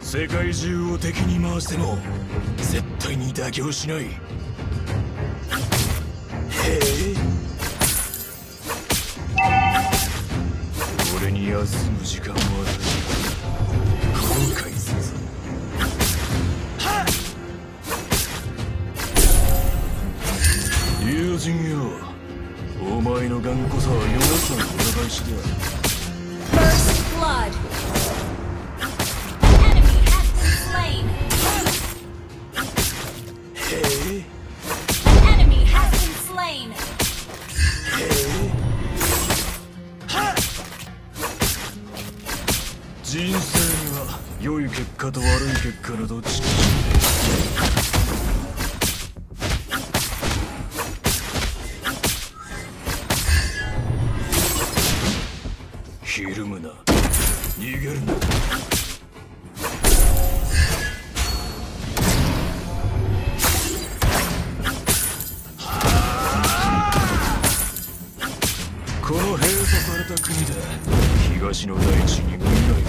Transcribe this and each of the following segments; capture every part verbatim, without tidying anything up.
世界中を敵に回しても絶対に妥協しない。へえ、俺に休む時間もある。後悔するぞ。はっ、友人よ、お前の頑固さは弱さの裏返しだ。 First blood. Enemy 人生には良い結果と悪い結果のどっちか。ひるむな、逃げるな。この閉鎖された国で東の大地に未来はない。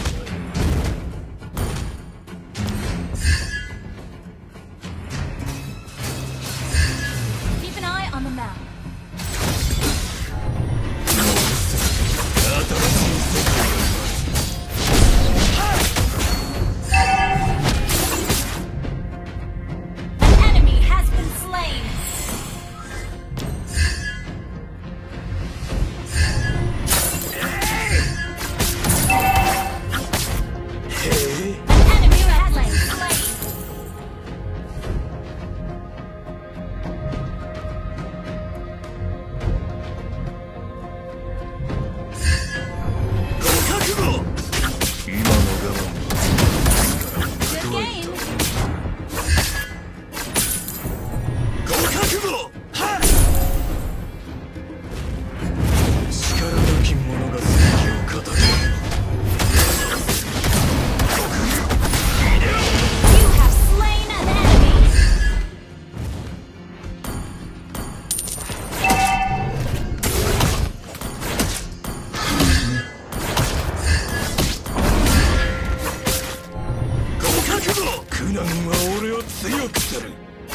Keep an eye on the map. 新しい世界が Enemy has been slain. Enemy has been slain. ご覚悟。今の我慢は Good game. ご覚悟。はっ、力なき者が正義を語る。 You have slain an enemy. ご覚悟。苦難は俺を強くする。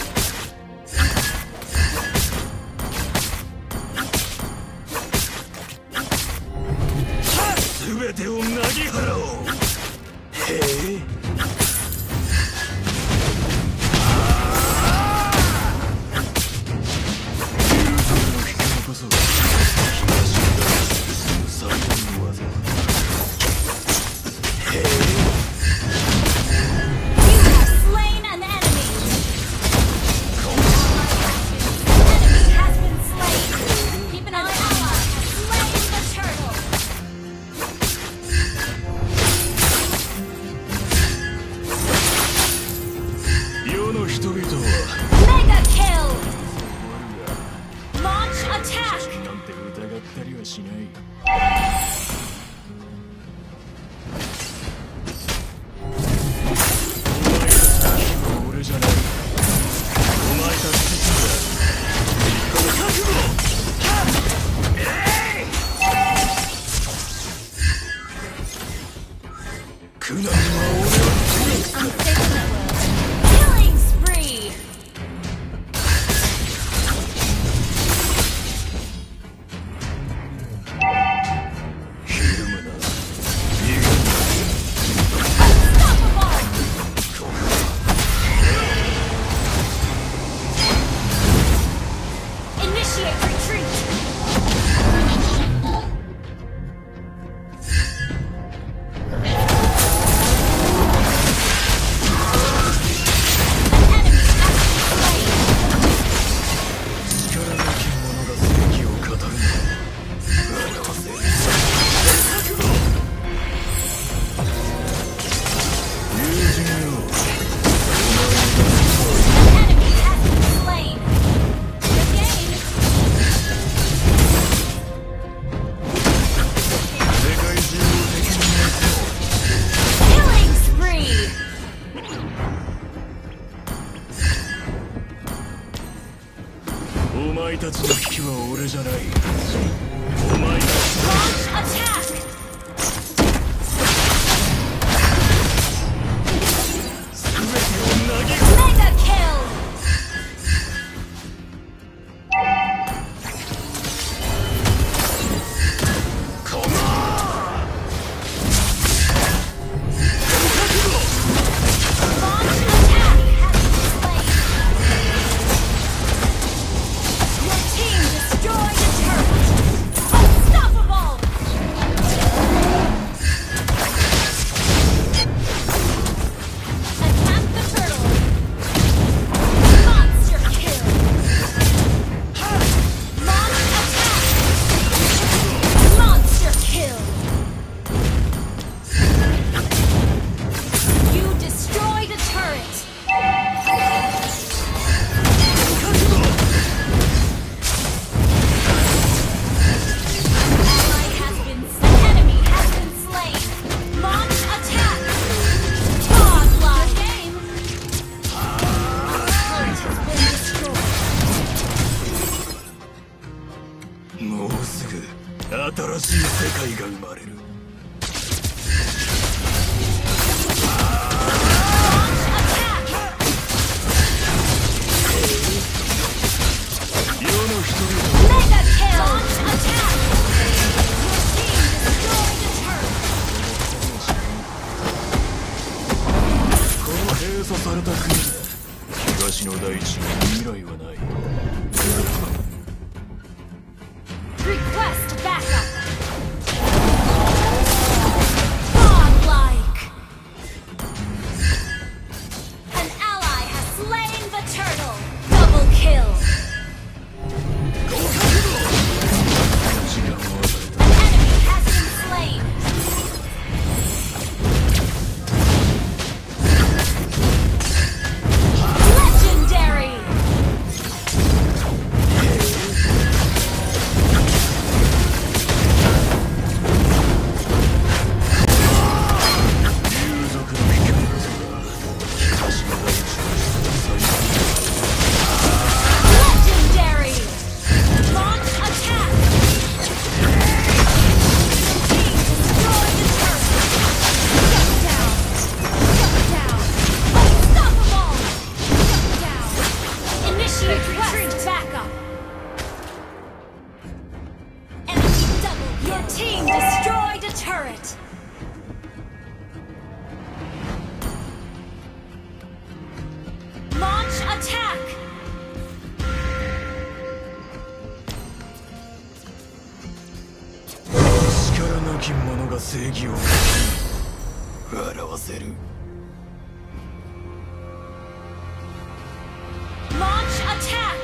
全てをなぎ払おう。へえ、友情の引き残そう。東の大地で進む最大の技。へえ、 You have slain an enemy. Enemy has been slain. Keep an eye on us. Slain the turtle. 世の人々は Mega kill. 終わ Launch るが attack. なんて疑ったりはしない。お前たちの敵は俺じゃない。お前たち自身だ。ご覚悟。はっ、えい。苦難は俺を強くする。 Killing spree. ひるむな、逃げるな。 Unstoppable. Initiate retreat. An enemy has been slain. 力なき者が正義を語るな。笑わせる。覚悟。友人よ、お Enemy has been slain. Good game. 世界中を敵に回しても Killing spree. お前たちの危機は俺じゃない。お前たち Launch attack. 新しい世界が生まれる。世の人々 Mega kill! Launch attack! Your team destroyed a turret. この閉鎖された国で東の大地に未来はない。 Request backup! Godlike! An ally has slain the turtle! Double kill! 時間を与えた。 An enemy has been slain! Legendary! 竜族の卑怯なぞが東の大地を最後 Legendary! Launch attack! Team destroy the turret! Shut down! Shut down! Unstoppable! Shut down! Initiate retreat backup! Enemy double! Your team destroyed a turret! Launch attack! 力なき者が正義を表せる。 Launch attack!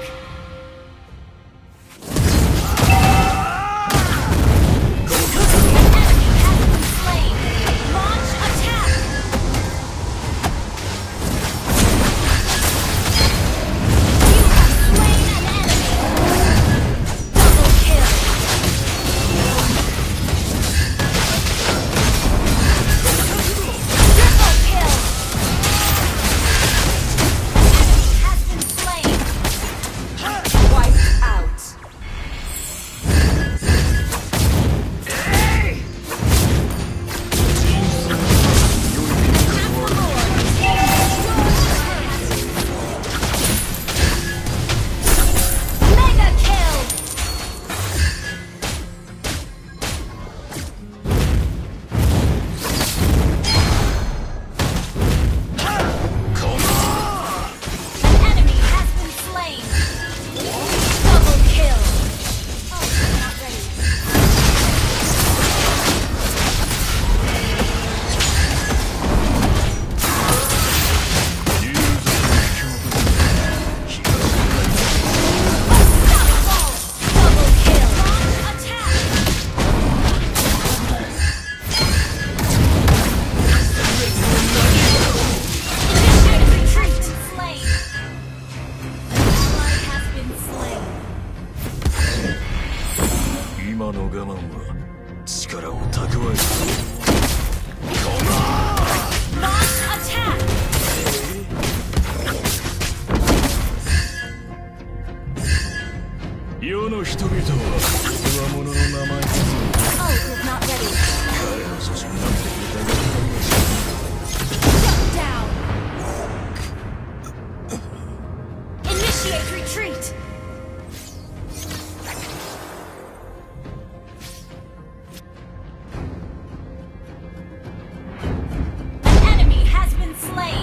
An enemy has been slain! Launch attack! You have slain an enemy! Double kill! Triple kill! An enemy has been slain! Wiped out! Mega kill! An enemy has been slain! Double kill! Oh, you're not ready. Unstoppable! Double kill! Launch attack! Initiate retreat! Slain! Ally has been slain. 今の我慢は力を蓄える。 Launch attack! 世の人々は弱者の名前を Ult is not ready. 彼の写真なんて疑って Shut down! Initiate retreat! An enemy has been slain!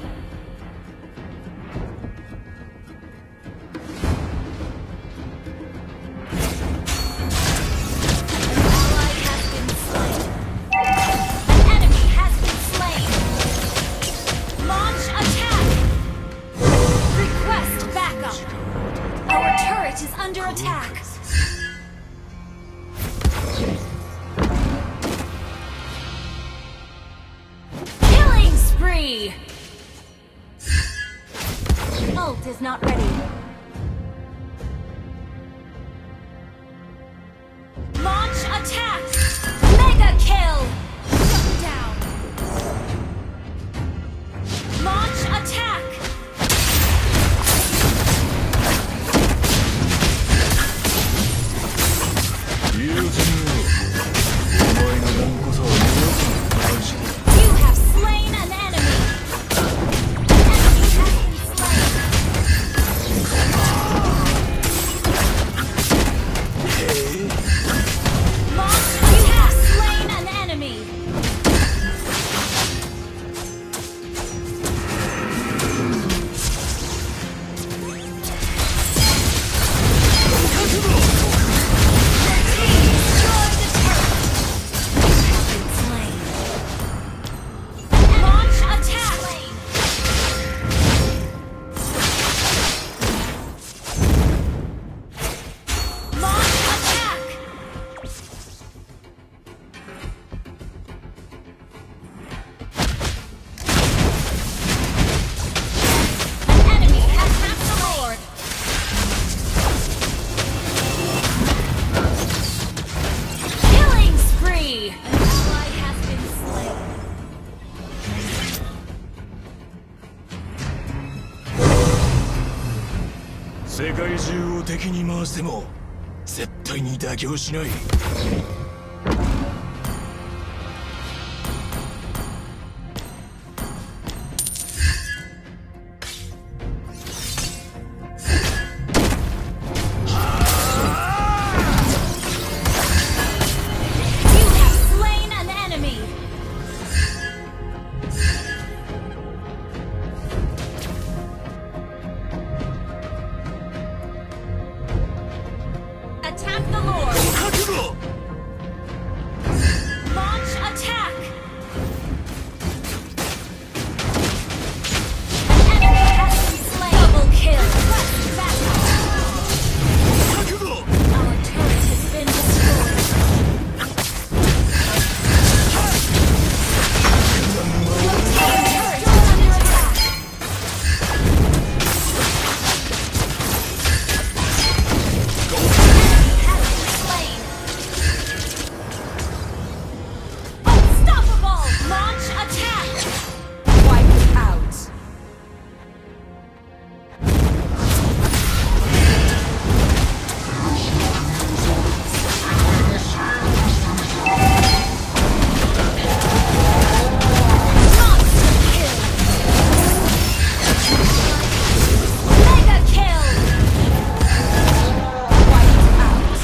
Ally has been slain. An enemy has been slain. Launch attack! Request backup! Our turret is under attack. Killing spree! Ult is not ready. Launch attack! Mega kill! Shut down! Launch attack! Using 界中を敵に回しても絶対に妥協しない。 You have slain an enemy. Attack the Lord. 覚悟。 Launch attack. An enemy has been slain. Double kill. Quest battle. 覚悟。 Our turret has been destroyed. Our turret is under attack. Has been slain. Unstoppable! Launch attack! Wipe it out. Monster kill! Mega kill! Wipe it out.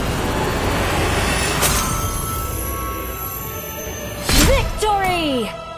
Victory!